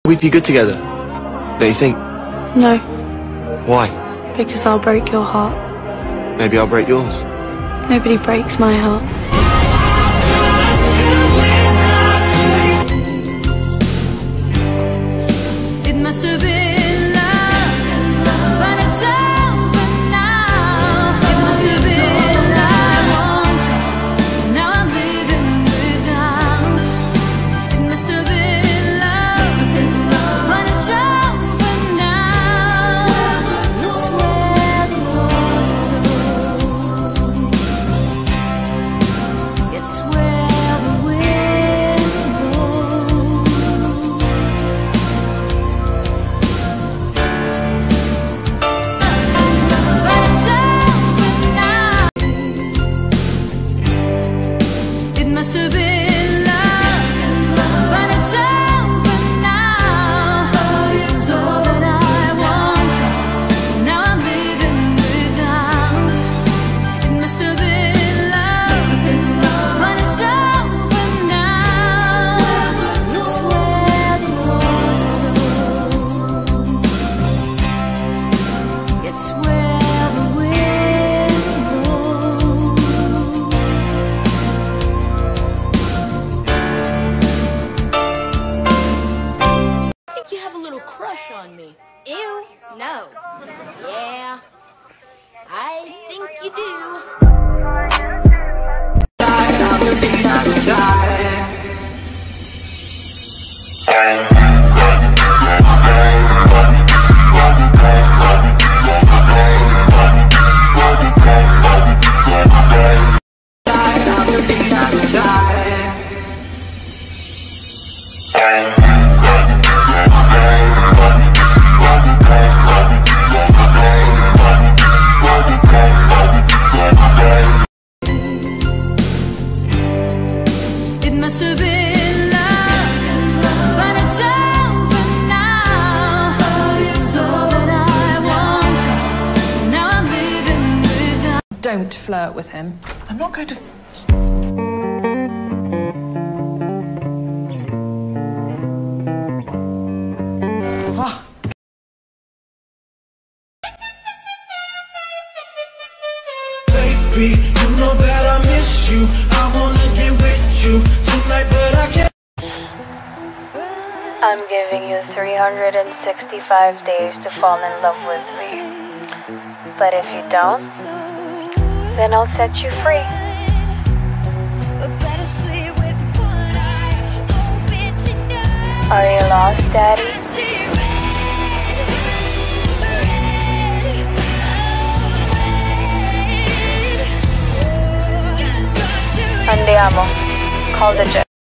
We'd be good together, don't you think? No, Why? because I'll break your heart. Maybe I'll break yours. Nobody breaks my heart. It must have been love, but it's over now. It must have been love. Now I'm living without. It must have been love, but it's over now. It's where the water goes. It's where the wind blows. But it's over now. It must have been love, but it's over now. It's all that I want. Now I'm living without. It must have been love, but it's over now. It's where the water goes. It's where the wind blows. I think you have a little crush on me. Ew, no. Yeah, I think you do. It must have been love, but it's over now. It's all that I want. Now I'm living without. Don't flirt with him. I'm not going to. Ah. Baby, you know that I miss you. I wanna get with you tonight, but I can't. I'm giving you 365 days to fall in love with me. But if you don't, then I'll set you free. Are you lost, Daddy? Andiamo. Call the jet.